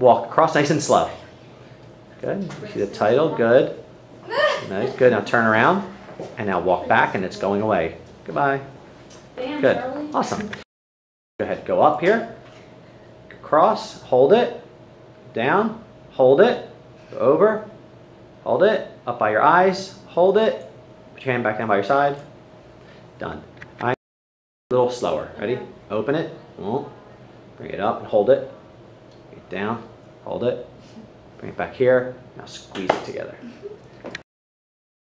walk across nice and slow. Good. You see the title? Good. Nice. Good. Now turn around and now walk back and it's going away. Goodbye. Good. Awesome. Go ahead. Go up here. Cross. Hold it. Down. Hold it. Go over. Hold it. Up by your eyes. Hold it. Put your hand back down by your side. Done. All right. A little slower. Ready? Open it. Bring it up and hold it. Bring it down. Hold it. Bring it back here. Now squeeze it together.